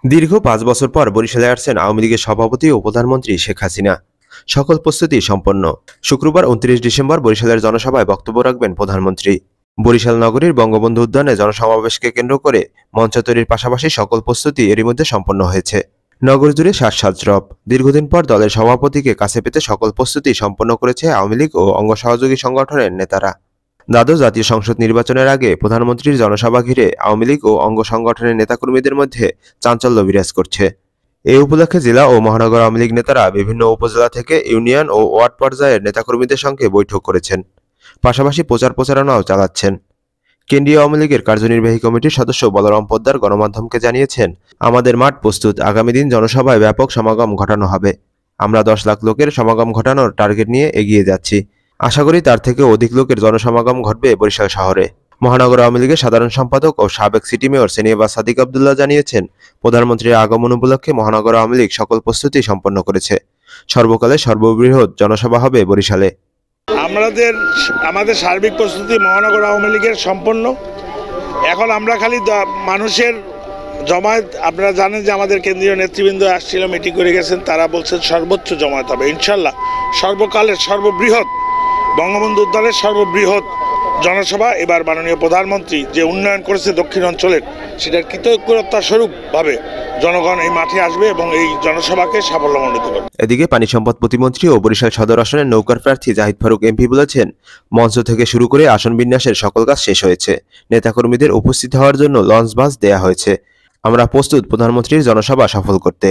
দীর্ঘ ৫ বছর পর বরিশালে আসছেন আওয়ামী লীগের সভাপতি ও প্রধানমন্ত্রী শেখ হাসিনা। সকল প্রস্তুতি সম্পন্ন। শুক্রবার ২৯ ডিসেম্বর বরিশালের জনসভায় বক্তব্য রাখবেন প্রধানমন্ত্রী। বরিশাল নগরীর বঙ্গবন্ধু উদ্যানে জনসমাবেশকে কেন্দ্র করে মঞ্চ তৈরির পাশাপাশি সকল প্রস্তুতি এরই মধ্যে সম্পন্ন হয়েছে। নগর জুড়ে শ্বাস-সাজরব। দীর্ঘদিন পর দলের সভাপতিকে কাছে পেতে সকল প্রস্তুতি সম্পন্ন করেছে আওয়ামী লীগ ও অঙ্গ সহযোগী সংগঠনের নেতারা। দ্বাদশ জাতীয় সংসদ নির্বাচনের আগে প্রধানমন্ত্রীর জনসভা ঘিরে আওয়ামী লীগ ও অঙ্গ সংগঠনের নেতাকর্মীদের মধ্যে চাঞ্চল্য বিরাজ করছে। এই উপলক্ষে জেলা ও মহানগর আওয়ামী লীগ নেতারা বিভিন্ন উপজেলা থেকে ইউনিয়ন ও ওয়ার্ড পর্যায়ের নেতাকর্মীদের সঙ্গে বৈঠক করেছেন, পাশাপাশি প্রচারণাও চালাচ্ছেন। কেন্দ্রীয় আওয়ামী লীগের কার্যনির্বাহী কমিটির সদস্য বলরাম পোদ্দার গণমাধ্যমকে জানিয়েছেন, আমাদের মাঠ প্রস্তুত, আগামী দিন জনসভায় ব্যাপক সমাগম ঘটানো হবে। আমরা ১০ লাখ লোকের সমাগম ঘটানোর টার্গেট নিয়ে এগিয়ে যাচ্ছি। আশা করি তার থেকে অধিক লোকের জনসমাগম ঘটবে বরিশাল শহরে। মহানগর আওয়ামী লীগের সাধারণ সম্পাদক ও সাবেক সিটি মেয়র সেনিয়াবাজ সাদিক আব্দুল্লাহ জানিয়েছেন, প্রধানমন্ত্রীর আগমন উপলক্ষে মহানগর আওয়ামী লীগ সকল প্রস্তুতি সম্পন্ন করেছে। সর্বকালের সর্ববৃহৎ জনসভা হবে বরিশালে। আমাদের সার্বিক প্রস্তুতি মহানগর আওয়ামী লীগের সম্পন্ন। এখন আমরা খালি মানুষের জমায়েত, আপনারা জানেন যে আমাদের কেন্দ্রীয় নেতৃবৃন্দ আসছিল, মিটিং করে গেছেন, তারা বলছেন সর্বোচ্চ জমায়েত হবে ইনশাল্লাহ। সর্বকালের সর্ববৃহৎ বঙ্গবন্ধু উদ্যানের সর্ববৃহৎ জনসভা এবার মাননীয় প্রধানমন্ত্রী যে উন্নয়ন করেছে দক্ষিণ অঞ্চলের, সেটার কৃতজ্ঞতা স্বরূপভাবে জনগণ এই মাঠে আসবে এবং এই জনসভাকে সাফল্যমণ্ডিত করবে। এদিকে পানি সম্পদ প্রতিমন্ত্রী ও বরিশাল সদর আসনের নৌকার প্রার্থী জাহিদ ফারুক এমপি বলেছেন, মঞ্চ থেকে শুরু করে আসন বিন্যাসের সকল কাজ শেষ হয়েছে। নেতাকর্মীদের উপস্থিত হওয়ার জন্য লঞ্চ বাস দেয়া হয়েছে। আমরা প্রস্তুত প্রধানমন্ত্রীর জনসভা সফল করতে।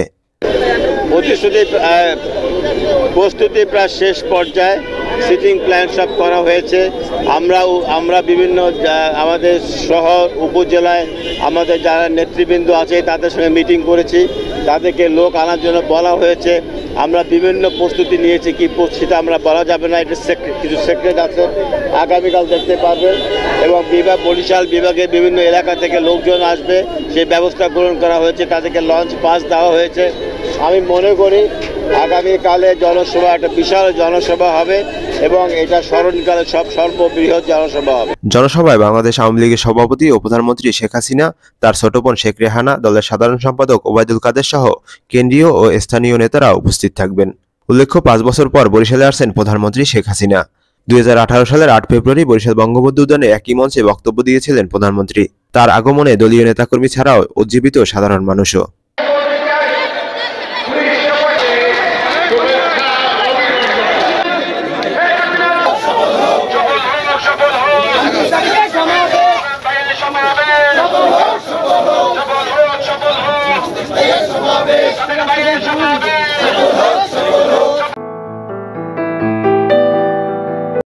প্রস্তুতি প্রায় শেষ পর্যায়ে, সিটিং প্ল্যান সব করা হয়েছে। আমরা বিভিন্ন আমাদের শহর উপজেলায় আমাদের যারা নেতৃবৃন্দ আছে তাদের সঙ্গে মিটিং করেছি, তাদেরকে লোক আনার জন্য বলা হয়েছে। আমরা বিভিন্ন প্রস্তুতি নিয়েছি, কি সেটা আমরা বলা যাবে না, এটা কিছু সেক্রেট আছে, আগামীকাল দেখতে পারবেন। এবং বরিশাল বিভাগের বিভিন্ন এলাকা থেকে লোকজন আসবে, সেই ব্যবস্থা গ্রহণ করা হয়েছে, তাদেরকে লঞ্চ পাস দেওয়া হয়েছে। আমি মনে করি আগামীকালে জনসভা একটা বিশাল জনসভা হবে এবং এটা স্মরণকালে সর্ববৃহৎ জনসভা হবে। জনসভায় বাংলাদেশ আওয়ামী লীগের সভাপতি ও প্রধানমন্ত্রী শেখ হাসিনা, তার ছোট বোন শেখ রেহানা, দলের সাধারণ সম্পাদক ওবায়দুল কাদের সহ কেন্দ্রীয় ও স্থানীয় নেতারা উপস্থিত থাকবেন। উল্লেখ্য, ৫ বছর পর বরিশালে আসছেন প্রধানমন্ত্রী শেখ হাসিনা। ২০১৮ সালের ৮ ফেব্রুয়ারি বরিশাল বঙ্গবন্ধু উদ্যানে একই মঞ্চে বক্তব্য দিয়েছিলেন প্রধানমন্ত্রী। তার আগমনে দলীয় নেতাকর্মী ছাড়াও উজ্জীবিত সাধারণ মানুষও। সমাবেশ